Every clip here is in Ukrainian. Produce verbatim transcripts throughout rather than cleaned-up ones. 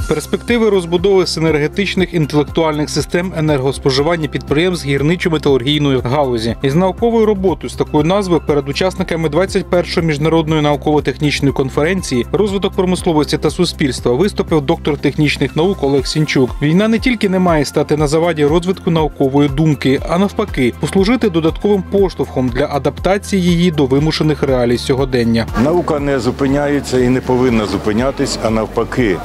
Перспективи розбудови синергетичних інтелектуальних систем енергоспоживання підприємств гірничо-металургійної галузі. Із науковою роботою з такою назвою перед учасниками двадцять першої міжнародної науково-технічної конференції «Розвиток промисловості та суспільства» виступив доктор технічних наук Олег Сінчук. Війна не тільки не має стати на заваді розвитку наукової думки, а навпаки, послужити додатковим поштовхом для адаптації її до вимушених реалій сьогодення. Наука не зупиняється і не повинна зупинятись, а навпаки,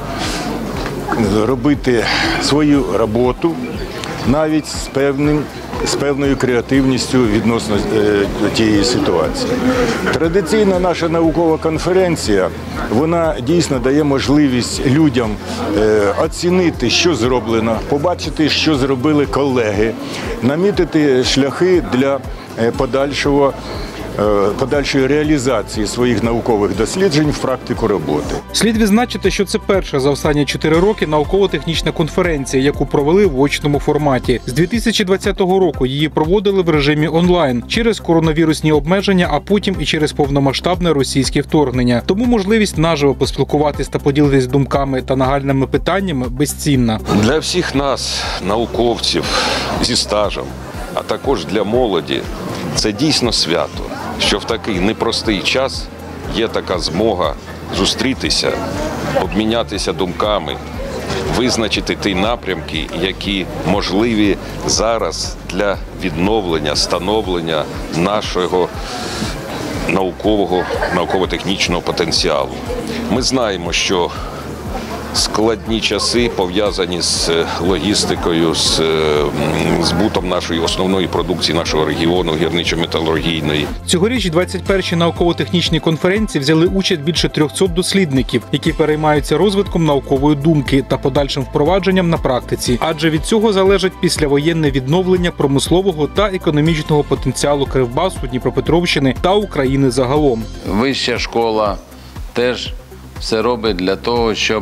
робити свою роботу навіть з певним з певною креативністю відносно е, тієї ситуації. Традиційна наша наукова конференція, вона дійсно дає можливість людям е, оцінити, що зроблено, побачити, що зробили колеги, намітити шляхи для е, подальшого подальшої реалізації своїх наукових досліджень в практику роботи. Слід відзначити, що це перша за останні чотири роки науково-технічна конференція, яку провели в очному форматі. З дві тисячі двадцятого року її проводили в режимі онлайн через коронавірусні обмеження, а потім і через повномасштабне російське вторгнення. Тому можливість наживо поспілкуватись та поділитись думками та нагальними питаннями безцінна. Для всіх нас, науковців зі стажем, а також для молоді, це дійсно свято, що в такий непростий час є така змога зустрітися, обмінятися думками, визначити ті напрямки, які можливі зараз для відновлення, становлення нашого наукового, науково-технічного потенціалу. Ми знаємо, що складні часи пов'язані з логістикою, з збутом нашої основної продукції нашого регіону, гірничо-металургійної. Цьогоріч двадцять першій науково-технічній конференції взяли участь більше трьохсот дослідників, які переймаються розвитком наукової думки та подальшим впровадженням на практиці. Адже від цього залежить післявоєнне відновлення промислового та економічного потенціалу Кривбасу, Дніпропетровщини та України загалом. Вища школа теж все робить для того, щоб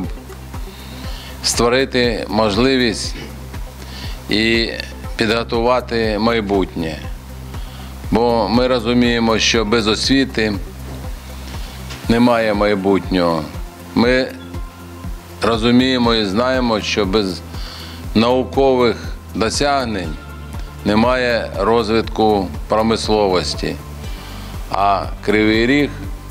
створити можливість і підготувати майбутнє. Бо ми розуміємо, що без освіти немає майбутнього. Ми розуміємо і знаємо, що без наукових досягнень немає розвитку промисловості. А Кривий Ріг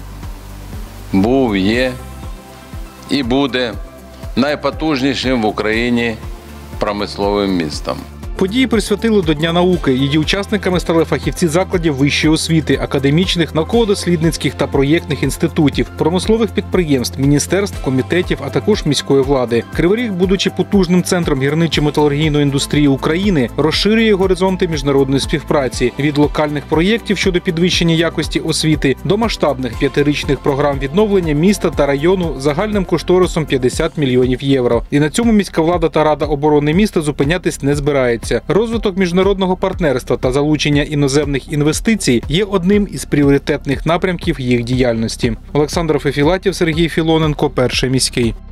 був, є і буде найпотужнішим в Україні промисловим містом. Події присвятили до Дня науки. Її учасниками стали фахівці закладів вищої освіти, академічних, науково-дослідницьких та проєктних інститутів, промислових підприємств, міністерств, комітетів, а також міської влади. Кривий Ріг, будучи потужним центром гірничо-металургійної індустрії України, розширює горизонти міжнародної співпраці від локальних проєктів щодо підвищення якості освіти до масштабних п'ятирічних програм відновлення міста та району загальним кошторисом п'ятдесят мільйонів євро. І на цьому міська влада та Рада оборони міста зупинятись не збирається. Розвиток міжнародного партнерства та залучення іноземних інвестицій є одним із пріоритетних напрямків їх діяльності. Олександр Фефілатів, Сергій Філоненко, Перший міський.